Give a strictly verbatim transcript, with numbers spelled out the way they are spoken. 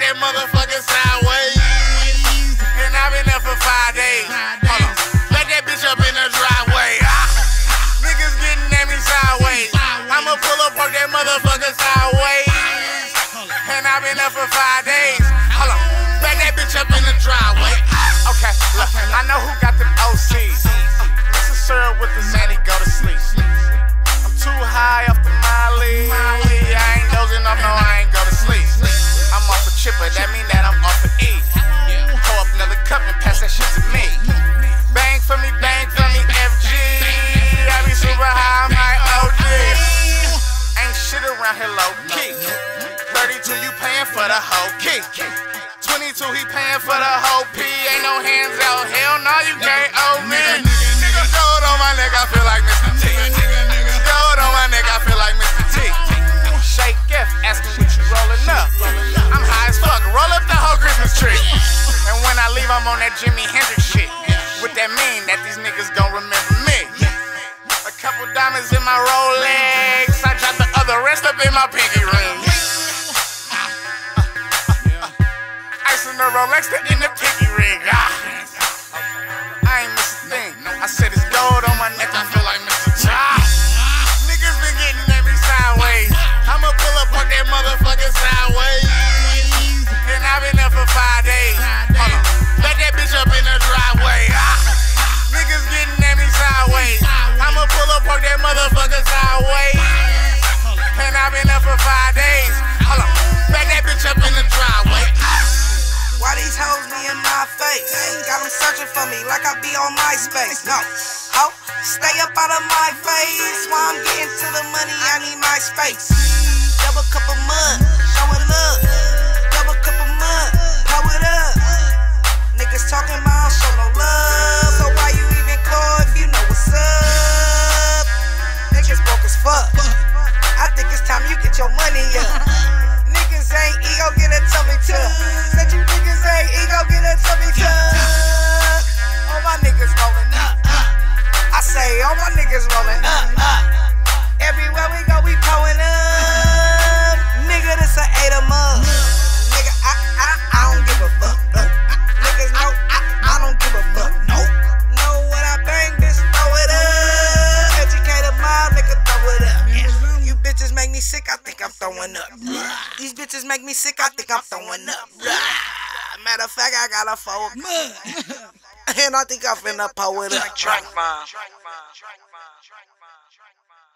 that motherfucker sideways. And I've been there for five days. Hold on. Back that bitch up in the driveway. Ah. Niggas getting at me sideways. I'ma pull up, park that motherfucker sideways. And I've been there for five days. Hold on. Back that bitch up in the driveway. Okay, look, I know who got them O Cs. Mister Syrup with the Zanny, go to sleep. I'm too high off the Molly. I ain't dozing off, no, I ain't go to sleep. I'm off a chipper, that mean that I'm off an E. Pour up another cup and pass that shit to me. Bang for me, bang for me, F G. I be super high, I'm like O G. Ain't shit around here low key. thirty-two, you paying for the whole key. twenty-two, he paying for the whole P. Ain't no hands out, hell no, you can't owe me. Nigga, gold on my neck, I feel like Mister T. Gold on my neck, I feel like Mister T. Shake F, asking what you rolling up. I'm high as fuck, roll up the whole Christmas tree. And when I leave, I'm on that Jimi Hendrix shit. What that mean? That these niggas gon' remember me. A couple diamonds in my Rolex. I dropped the other rest up in my pinky ring. Ice in the Rolex, in the pinky ring. Ah. I ain't miss a thing. I said it's gold on my neck, I feel like Mister T. Ah. Niggas been getting at me sideways. I'ma pull up on that motherfucker sideways. And I've been there for five days. Hold on. Back that bitch up in the driveway. Ah. Niggas getting at me sideways. I'ma pull up on that motherfucker sideways. And I've been there for five days. Hold on. Back that bitch up in the driveway. Ah. Why these hoes me in my face? Got them searching for me like I be on MySpace. No, ho, stay up out of my face. While I'm getting to the money, I need my space. Double cup of mud, showing love. Double cup of mud, pour it up. Niggas talking about show no love. So why you even call if you know what's up? Niggas broke as fuck. I think it's time you get your money up. Niggas ain't ego, get a tummy tuck. Said you niggas ain't ego, get a tummy tuck. All my niggas rolling up. I say all my niggas rolling up. Everywhere we go, we pulling up. Nigga, this a eight of mug. Nigga, I, I, I don't give a fuck. Niggas know I, I don't give a fuck. Nope. Know what I bang, bitch, throw it up. Educated mind, nigga, throw it up. You bitches make me sick, I think I'm throwing up. These bitches make me sick, I think I'm throwing up. Matter of fact, I got a four. And I think I'm finna pull it up. Track mine.